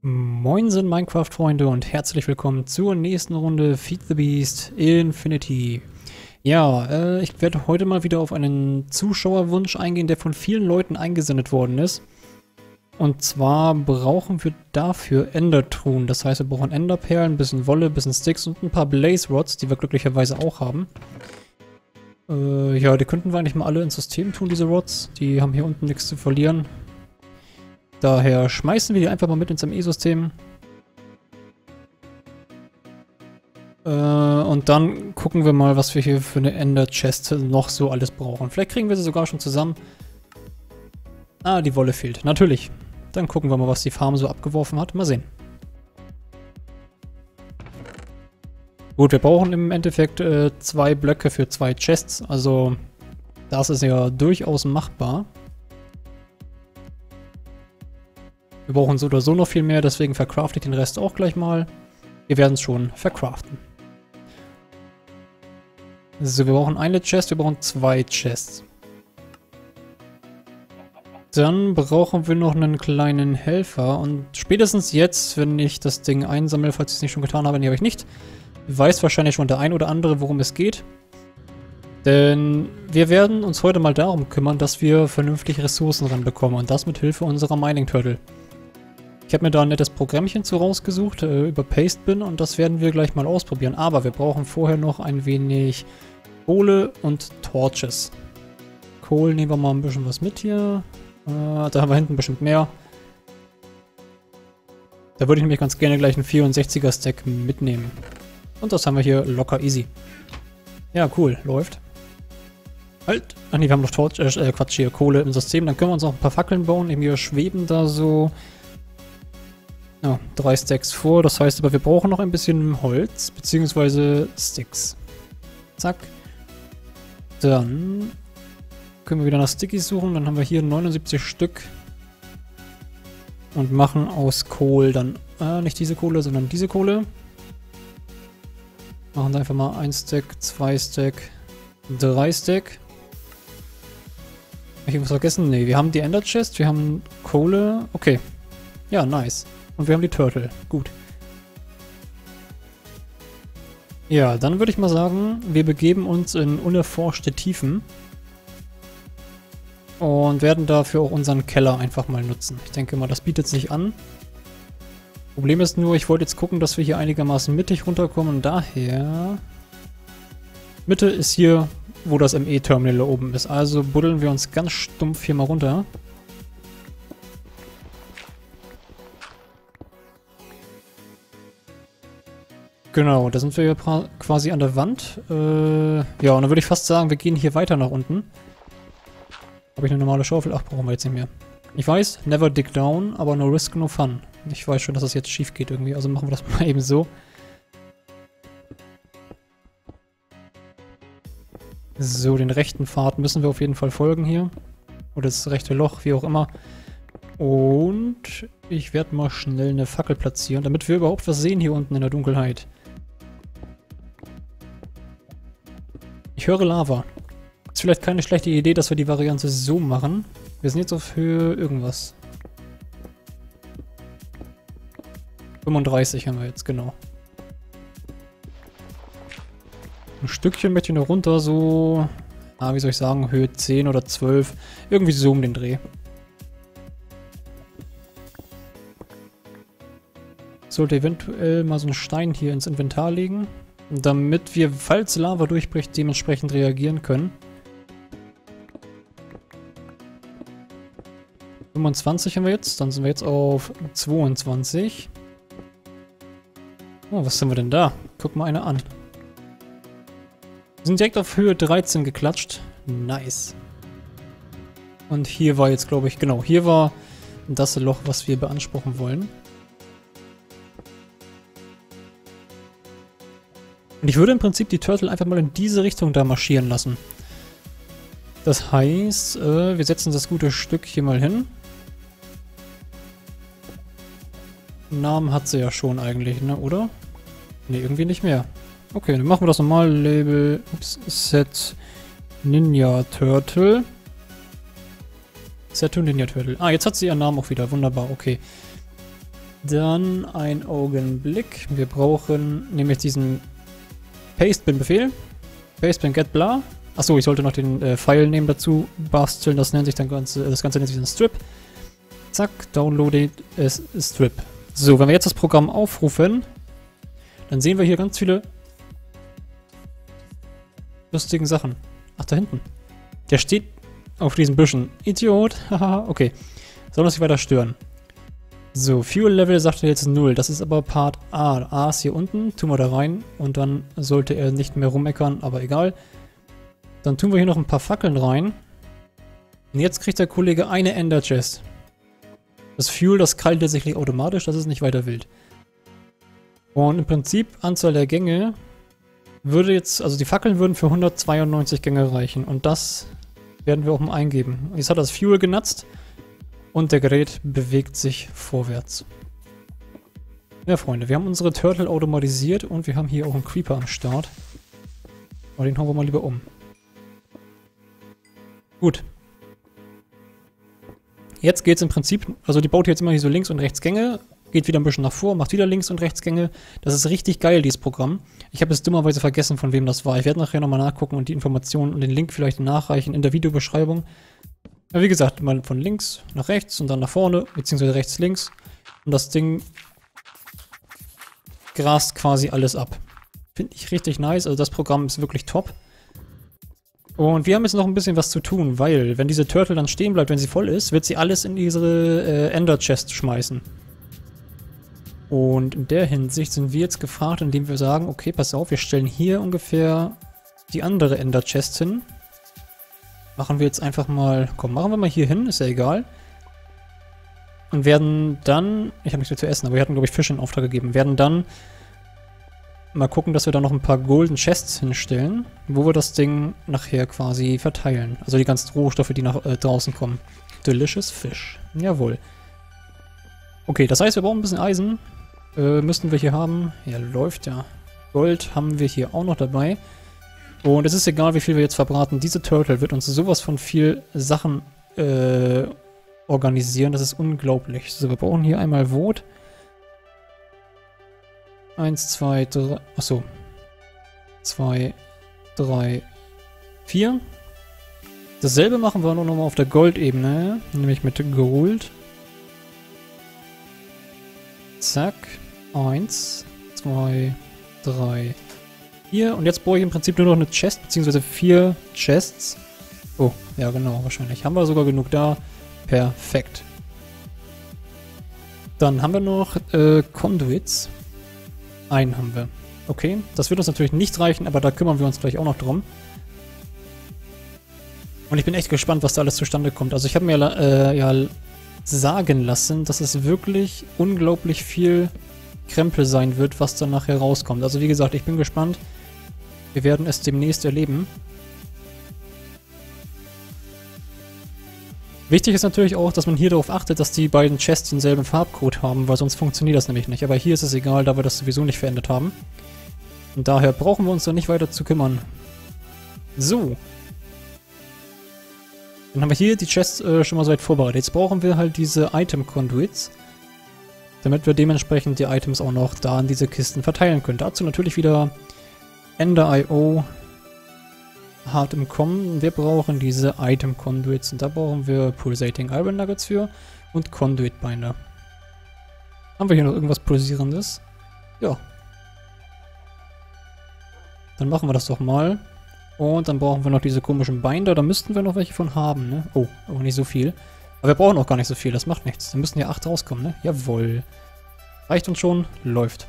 Moinsen Minecraft-Freunde und herzlich willkommen zur nächsten Runde Feed the Beast Infinity. Ja, ich werde heute mal wieder auf einen Zuschauerwunsch eingehen, der von vielen Leuten eingesendet worden ist. Und zwar brauchen wir dafür Endertruhen. Das heißt, wir brauchen Enderperlen, ein bisschen Wolle, ein bisschen Sticks und ein paar Blaze Rods, die wir glücklicherweise auch haben. Ja, die könnten wir eigentlich mal alle ins System tun, diese Rods. Die haben hier unten nichts zu verlieren. Daher schmeißen wir die einfach mal mit ins ME-System. Und dann gucken wir mal, was wir hier für eine Ender-Chest noch so alles brauchen. Vielleicht kriegen wir sie sogar schon zusammen. Ah, die Wolle fehlt. Natürlich. Dann gucken wir mal, was die Farm so abgeworfen hat. Mal sehen. Gut, wir brauchen im Endeffekt 2 Blöcke für 2 Chests. Also, das ist ja durchaus machbar. Wir brauchen so oder so noch viel mehr, deswegen vercrafte ich den Rest auch gleich mal. Wir werden es schon vercraften. So, wir brauchen eine Chest, wir brauchen 2 Chests. Dann brauchen wir noch einen kleinen Helfer und spätestens jetzt, wenn ich das Ding einsammle, falls ich es nicht schon getan habe, nee, habe ich nicht, weiß wahrscheinlich schon der ein oder andere, worum es geht. Denn wir werden uns heute mal darum kümmern, dass wir vernünftig Ressourcen ranbekommen und das mit Hilfe unserer Mining Turtle. Ich habe mir da ein nettes Programmchen zu rausgesucht über Pastebin und das werden wir gleich mal ausprobieren. Aber wir brauchen vorher noch ein wenig Kohle und Torches. Kohle nehmen wir mal ein bisschen was mit hier. Da haben wir hinten bestimmt mehr. Da würde ich nämlich ganz gerne gleich einen 64er Stack mitnehmen. Und das haben wir hier locker easy. Ja, cool, läuft. Halt! Ach nee, wir haben noch Quatsch hier, Kohle im System. Dann können wir uns auch ein paar Fackeln bauen. Eben hier schweben da so... Ja, 3 Stacks vor, das heißt aber, wir brauchen noch ein bisschen Holz, beziehungsweise Sticks. Zack. Dann können wir wieder nach Stickies suchen, dann haben wir hier 79 Stück. Und machen aus Kohl dann, nicht diese Kohle, sondern diese Kohle. Machen da einfach mal 1 Stack, 2 Stack, 3 Stack. Habe ich irgendwas vergessen? Ne, wir haben die Ender Chest, wir haben Kohle, okay. Ja, nice. Und wir haben die Turtle. Gut. Ja, dann würde ich mal sagen, wir begeben uns in unerforschte Tiefen. Und werden dafür auch unseren Keller einfach mal nutzen. Ich denke mal, das bietet sich an. Problem ist nur, ich wollte jetzt gucken, dass wir hier einigermaßen mittig runterkommen. Und daher... Mitte ist hier, wo das ME-Terminal oben ist. Also buddeln wir uns ganz stumpf hier mal runter. Genau, da sind wir ja quasi an der Wand. Ja, und dann würde ich fast sagen, wir gehen hier weiter nach unten. Habe ich eine normale Schaufel? Ach, brauchen wir jetzt nicht mehr. Ich weiß, never dig down, aber no risk, no fun. Ich weiß schon, dass das jetzt schief geht irgendwie, also machen wir das mal eben so. So, den rechten Pfad müssen wir auf jeden Fall folgen hier. Oder das rechte Loch, wie auch immer. Und ich werde mal schnell eine Fackel platzieren, damit wir überhaupt was sehen hier unten in der Dunkelheit. Ich höre Lava. Ist vielleicht keine schlechte Idee, dass wir die Variante so machen. Wir sind jetzt auf Höhe irgendwas. 35 haben wir jetzt, genau. Ein Stückchen möchte ich noch runter, so... wie soll ich sagen, Höhe 10 oder 12. Irgendwie so um den Dreh. Sollte eventuell mal so einen Stein hier ins Inventar legen, damit wir, falls Lava durchbricht, dementsprechend reagieren können. 25 haben wir jetzt, dann sind wir jetzt auf 22. Oh, was haben wir denn da? Guck mal eine an. Wir sind direkt auf Höhe 13 geklatscht. Nice. Und hier war jetzt, glaube ich, genau, hier war das Loch, was wir beanspruchen wollen. Und ich würde im Prinzip die Turtle einfach mal in diese Richtung da marschieren lassen. Das heißt, wir setzen das gute Stück hier mal hin. Namen hat sie ja schon eigentlich, ne, oder? Ne, irgendwie nicht mehr. Okay, dann machen wir das nochmal. Label Set Ninja Turtle. Set to Ninja Turtle. Ah, jetzt hat sie ihren Namen auch wieder. Wunderbar, okay. Dann ein Augenblick. Wir brauchen nämlich diesen Pastebin-Befehl. Pastebin get bla. Achso, ich sollte noch den File nehmen dazu basteln. Das nennt sich dann das Ganze nennt sich ein Strip. Zack, downloaded as Strip. So, wenn wir jetzt das Programm aufrufen, dann sehen wir hier ganz viele lustigen Sachen. Ach, da hinten. Der steht auf diesen Büschen. Idiot. Haha, okay. Soll uns nicht weiter stören. So, Fuel Level sagt er jetzt 0. Das ist aber Part A. A ist hier unten. Tun wir da rein. Und dann sollte er nicht mehr rummeckern, aber egal. Dann tun wir hier noch ein paar Fackeln rein. Und jetzt kriegt der Kollege eine Ender Chest. Das Fuel, das kalt tatsächlich automatisch. Das ist nicht weiter wild. Und im Prinzip, Anzahl der Gänge würde jetzt, also die Fackeln würden für 192 Gänge reichen. Und das werden wir auch mal eingeben. Jetzt hat das Fuel genutzt. Und der Gerät bewegt sich vorwärts. Ja, Freunde, wir haben unsere Turtle automatisiert und wir haben hier auch einen Creeper am Start. Aber den hauen wir mal lieber um. Gut. Jetzt geht es im Prinzip, also die baut jetzt immer hier so links und rechts Gänge, geht wieder ein bisschen nach vor, macht wieder links und rechts Gänge. Das ist richtig geil, dieses Programm. Ich habe es dummerweise vergessen, von wem das war. Ich werde nachher nochmal nachgucken und die Informationen und den Link vielleicht nachreichen in der Videobeschreibung. Ja, wie gesagt, mal von links nach rechts und dann nach vorne, beziehungsweise rechts, links. Und das Ding grast quasi alles ab. Finde ich richtig nice, also das Programm ist wirklich top. Und wir haben jetzt noch ein bisschen was zu tun, weil, wenn diese Turtle dann stehen bleibt, wenn sie voll ist, wird sie alles in diese Ender Chest schmeißen. Und in der Hinsicht sind wir jetzt gefragt, indem wir sagen, okay, pass auf, wir stellen hier ungefähr die andere Ender Chest hin. Machen wir jetzt einfach mal, komm, machen wir mal hier hin, ist ja egal. Und werden dann, ich habe nichts mehr zu essen, aber wir hatten, glaube ich, Fisch in Auftrag gegeben, werden dann mal gucken, dass wir da noch ein paar Golden Chests hinstellen, wo wir das Ding nachher quasi verteilen. Also die ganzen Rohstoffe, die nach draußen kommen. Delicious Fish. Jawohl. Okay, das heißt, wir brauchen ein bisschen Eisen. Müssten wir hier haben. Ja, läuft ja. Gold haben wir hier auch noch dabei. Und es ist egal, wie viel wir jetzt verbraten. Diese Turtle wird uns sowas von viel Sachen organisieren. Das ist unglaublich. So, wir brauchen hier einmal Wood. 1, 2, 3. Achso. 2, 3, 4. Dasselbe machen wir nur nochmal auf der Goldebene. Nämlich mit Gold. Zack. 1, 2, 3, 4. Und jetzt brauche ich im Prinzip nur noch eine Chest, beziehungsweise 4 Chests. Oh, ja genau, wahrscheinlich. Haben wir sogar genug da. Perfekt. Dann haben wir noch Conduits. Einen haben wir. Okay, das wird uns natürlich nicht reichen, aber da kümmern wir uns gleich auch noch drum. Und ich bin echt gespannt, was da alles zustande kommt. Also ich habe mir ja sagen lassen, dass es wirklich unglaublich viel Krempel sein wird, was dann nachher rauskommt. Also wie gesagt, ich bin gespannt. Wir werden es demnächst erleben. Wichtig ist natürlich auch, dass man hier darauf achtet, dass die beiden Chests denselben Farbcode haben, weil sonst funktioniert das nämlich nicht. Aber hier ist es egal, da wir das sowieso nicht verändert haben. Und daher brauchen wir uns da nicht weiter zu kümmern. So. Dann haben wir hier die Chests schon mal so weit vorbereitet. Jetzt brauchen wir halt diese Item-Conduits, damit wir dementsprechend die Items auch noch da in diese Kisten verteilen können. Dazu natürlich wieder Ender.io hart im Kommen. Wir brauchen diese Item Conduits und da brauchen wir Pulsating Iron Nuggets für und Conduit Binder. Haben wir hier noch irgendwas Pulsierendes? Ja. Dann machen wir das doch mal. Und dann brauchen wir noch diese komischen Binder. Da müssten wir noch welche von haben, ne? Oh, aber nicht so viel. Aber wir brauchen auch gar nicht so viel, das macht nichts. Da müssen ja 8 rauskommen, ne? Jawohl. Reicht uns schon, läuft.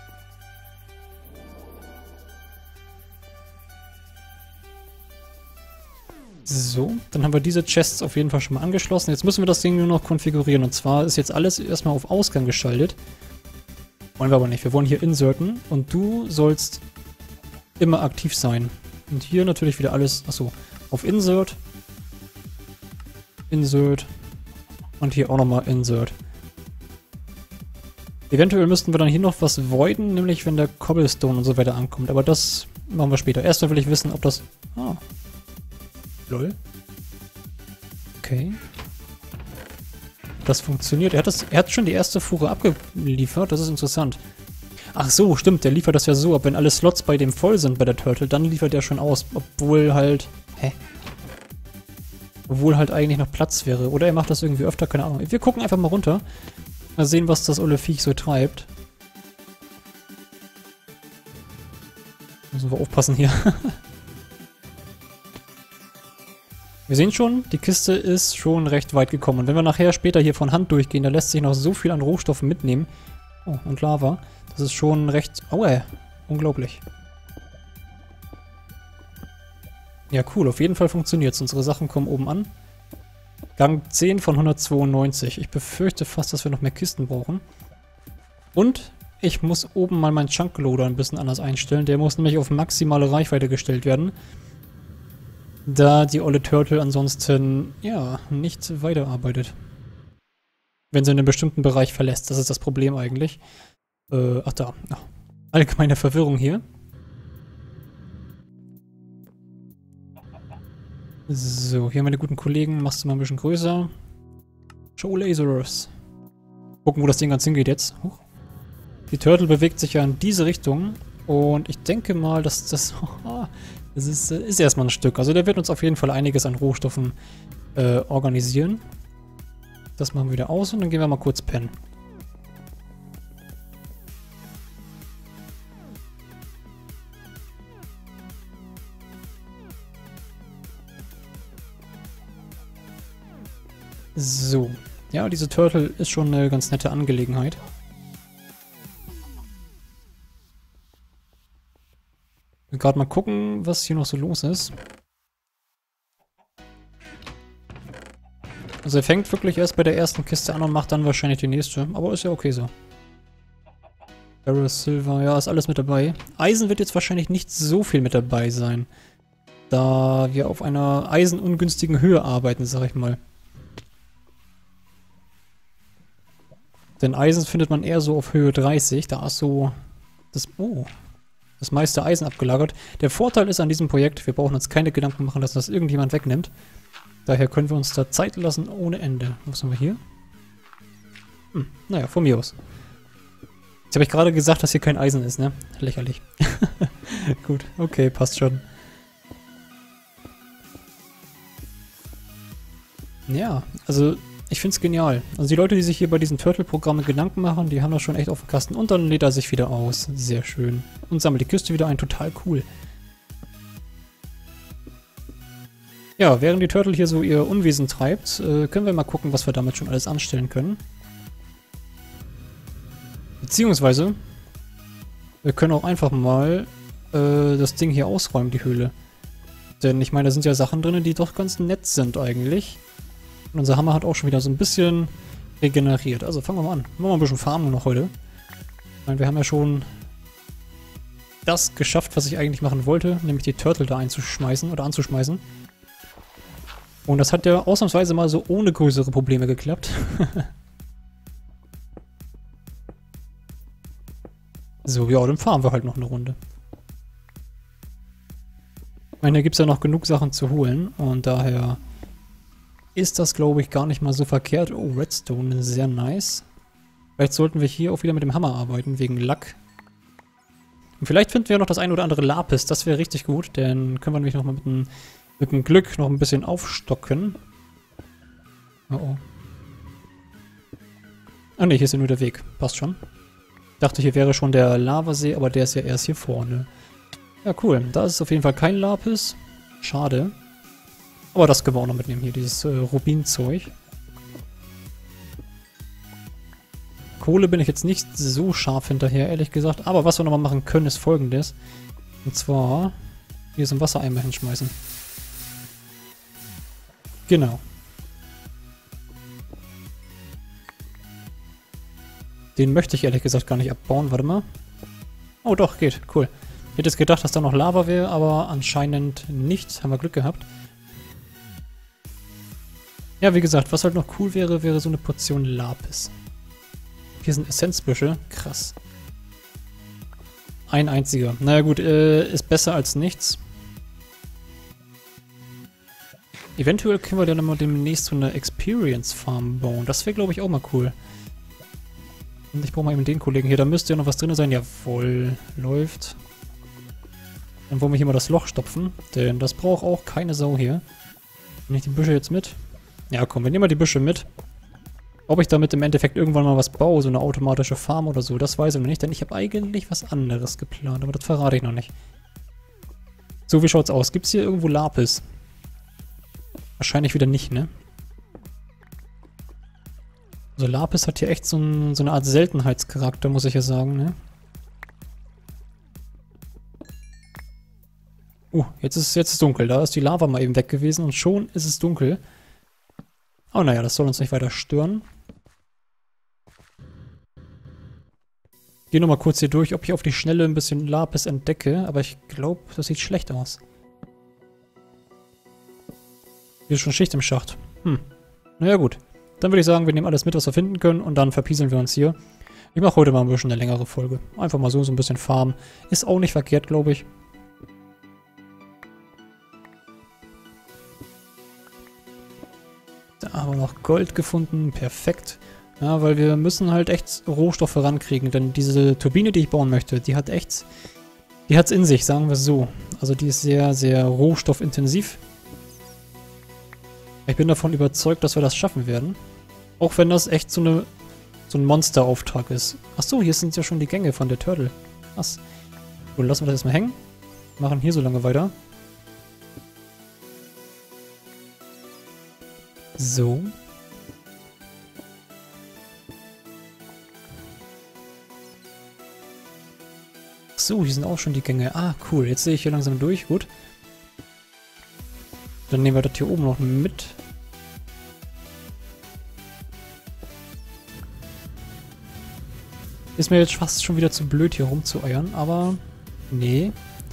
So, dann haben wir diese Chests auf jeden Fall schon mal angeschlossen. Jetzt müssen wir das Ding nur noch konfigurieren. Und zwar ist jetzt alles erstmal auf Ausgang geschaltet. Wollen wir aber nicht. Wir wollen hier inserten. Und du sollst immer aktiv sein. Und hier natürlich wieder alles, achso, auf Insert. Insert. Und hier auch nochmal Insert. Eventuell müssten wir dann hier noch was voiden, nämlich wenn der Cobblestone und so weiter ankommt. Aber das machen wir später. Erstmal will ich wissen, ob das... Ah. Lol. Okay. Das funktioniert. Er hat schon die erste Fuhre abgeliefert. Das ist interessant. Ach so, stimmt. Der liefert das ja so ab. Wenn alle Slots bei dem voll sind bei der Turtle, dann liefert er schon aus. Obwohl halt... Hä? Obwohl halt eigentlich noch Platz wäre. Oder er macht das irgendwie öfter, keine Ahnung. Wir gucken einfach mal runter. Mal sehen, was das olle Viech so treibt. Müssen wir aufpassen hier. Wir sehen schon, die Kiste ist schon recht weit gekommen. Und wenn wir nachher später hier von Hand durchgehen, da lässt sich noch so viel an Rohstoffen mitnehmen. Oh, und Lava. Das ist schon recht... Aua, unglaublich. Ja, cool. Auf jeden Fall funktioniert es. Unsere Sachen kommen oben an. Gang 10 von 192. Ich befürchte fast, dass wir noch mehr Kisten brauchen. Und ich muss oben mal meinen Chunkloader ein bisschen anders einstellen. Der muss nämlich auf maximale Reichweite gestellt werden. Da die olle Turtle ansonsten, ja, nicht weiterarbeitet. Wenn sie einen bestimmten Bereich verlässt. Das ist das Problem eigentlich. Ach da. Ach, allgemeine Verwirrung hier. So, hier meine guten Kollegen. Machst du mal ein bisschen größer. Show Lasers. Gucken, wo das Ding ganz hingeht jetzt. Huch. Die Turtle bewegt sich ja in diese Richtung. Und ich denke mal, dass das... Das ist erstmal ein Stück. Also der wird uns auf jeden Fall einiges an Rohstoffen organisieren. Das machen wir wieder aus und dann gehen wir mal kurz pennen. So. Ja, diese Turtle ist schon eine ganz nette Angelegenheit. Gerade mal gucken, was hier noch so los ist. Also er fängt wirklich erst bei der ersten Kiste an und macht dann wahrscheinlich die nächste. Aber ist ja okay so. Ferrous, Silver, ja, ist alles mit dabei. Eisen wird jetzt wahrscheinlich nicht so viel mit dabei sein. Da wir auf einer eisenungünstigen Höhe arbeiten, sag ich mal. Denn Eisen findet man eher so auf Höhe 30. Da ist so das... Oh... Das meiste Eisen abgelagert. Der Vorteil ist an diesem Projekt, wir brauchen uns keine Gedanken machen, dass das irgendjemand wegnimmt. Daher können wir uns da Zeit lassen ohne Ende. Was haben wir hier? Naja, von mir aus. Jetzt habe ich gerade gesagt, dass hier kein Eisen ist, ne? Lächerlich. Gut, okay, passt schon. Ja, also ich finde es genial. Also die Leute, die sich hier bei diesen Turtle-Programmen Gedanken machen, die haben das schon echt auf dem Kasten. Und dann lädt er sich wieder aus. Sehr schön. Und sammelt die Kiste wieder ein. Total cool. Ja, während die Turtle hier so ihr Unwesen treibt, können wir mal gucken, was wir damit schon alles anstellen können. Beziehungsweise, wir können auch einfach mal das Ding hier ausräumen, die Höhle. Denn ich meine, da sind ja Sachen drin, die doch ganz nett sind eigentlich. Und unser Hammer hat auch schon wieder so ein bisschen regeneriert. Also fangen wir mal an. Machen wir mal ein bisschen Farmen noch heute. Ich meine, wir haben ja schon das geschafft, was ich eigentlich machen wollte, nämlich die Turtle da einzuschmeißen oder anzuschmeißen. Und das hat ja ausnahmsweise mal so ohne größere Probleme geklappt. So, ja, dann fahren wir halt noch eine Runde. Ich meine, da gibt es ja noch genug Sachen zu holen und daher ist das, glaube ich, gar nicht mal so verkehrt. Oh, Redstone, sehr nice. Vielleicht sollten wir hier auch wieder mit dem Hammer arbeiten, wegen Lack. Und vielleicht finden wir noch das ein oder andere Lapis, das wäre richtig gut, denn können wir nämlich noch mal mit dem Glück noch ein bisschen aufstocken. Oh oh. Ah ne, hier ist ja nur der Weg. Passt schon. Ich dachte, hier wäre schon der Lavasee, aber der ist ja erst hier vorne. Ja, cool. Da ist auf jeden Fall kein Lapis. Schade. Aber das können wir auch noch mitnehmen hier, dieses Rubinzeug. Kohle bin ich jetzt nicht so scharf hinterher, ehrlich gesagt. Aber was wir nochmal machen können, ist Folgendes. Und zwar hier so einen Wassereimer hinschmeißen. Genau. Den möchte ich ehrlich gesagt gar nicht abbauen. Warte mal. Oh doch, geht. Cool. Ich hätte jetzt gedacht, dass da noch Lava wäre, aber anscheinend nicht. Haben wir Glück gehabt. Ja, wie gesagt, was halt noch cool wäre, wäre so eine Portion Lapis. Hier sind Essenzbüsche. Krass. Ein einziger. Naja gut, ist besser als nichts. Eventuell können wir dann mal demnächst so eine Experience Farm bauen. Das wäre, glaube ich, auch mal cool. Und ich brauche mal eben den Kollegen hier. Da müsste ja noch was drin sein. Jawohl, läuft. Dann wollen wir hier mal das Loch stopfen. Denn das braucht auch keine Sau hier. Nehme ich die Büsche jetzt mit? Ja, komm, wir nehmen mal die Büsche mit. Ob ich damit im Endeffekt irgendwann mal was baue, so eine automatische Farm oder so, das weiß ich noch nicht. Denn ich habe eigentlich was anderes geplant. Aber das verrate ich noch nicht. So, wie schaut's aus? Gibt es hier irgendwo Lapis? Wahrscheinlich wieder nicht, ne? Also Lapis hat hier echt so eine Art Seltenheitscharakter, muss ich ja sagen, ne? Jetzt ist es dunkel. Da ist die Lava mal eben weg gewesen und schon ist es dunkel. Oh, naja, das soll uns nicht weiter stören. Gehe nochmal kurz hier durch, ob ich auf die Schnelle ein bisschen Lapis entdecke, aber ich glaube, das sieht schlecht aus. Hier ist schon Schicht im Schacht. Naja, gut. Dann würde ich sagen, wir nehmen alles mit, was wir finden können und dann verpieseln wir uns hier. Ich mache heute mal ein bisschen eine längere Folge. Einfach mal so ein bisschen farmen. Ist auch nicht verkehrt, glaube ich. Da haben wir noch Gold gefunden. Perfekt. Ja, weil wir müssen halt echt Rohstoffe rankriegen, denn diese Turbine, die ich bauen möchte, die hat es in sich, sagen wir es so. Also die ist sehr, sehr rohstoffintensiv. Ich bin davon überzeugt, dass wir das schaffen werden. Auch wenn das echt so ein Monsterauftrag ist. Achso, hier sind ja schon die Gänge von der Turtle. Was? Gut, lassen wir das erstmal hängen. Machen hier so lange weiter. So. So, hier sind auch schon die Gänge. Ah, cool. Jetzt sehe ich hier langsam durch. Gut. Dann nehmen wir das hier oben noch mit. Ist mir jetzt fast schon wieder zu blöd, hier rumzueiern, aber nee.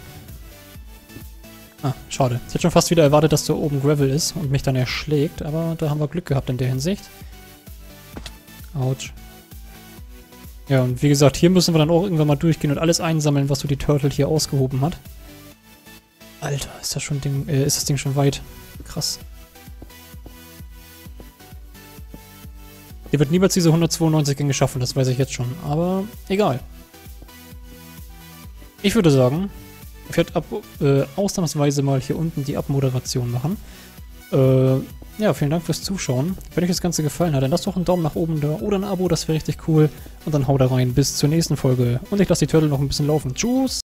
Ah, schade. Ich hätte schon fast wieder erwartet, dass da oben Gravel ist und mich dann erschlägt, aber da haben wir Glück gehabt in der Hinsicht. Autsch. Ja, und wie gesagt, hier müssen wir dann auch irgendwann mal durchgehen und alles einsammeln, was so die Turtle hier ausgehoben hat. Alter, ist das Ding schon weit. Krass. Der wird niemals diese 192 Gänge schaffen, das weiß ich jetzt schon. Aber egal. Ich würde sagen, ich werde ausnahmsweise mal hier unten die Abmoderation machen. Ja, vielen Dank fürs Zuschauen. Wenn euch das Ganze gefallen hat, dann lasst doch einen Daumen nach oben da oder ein Abo, das wäre richtig cool. Und dann haut da rein. Bis zur nächsten Folge. Und ich lasse die Turtle noch ein bisschen laufen. Tschüss!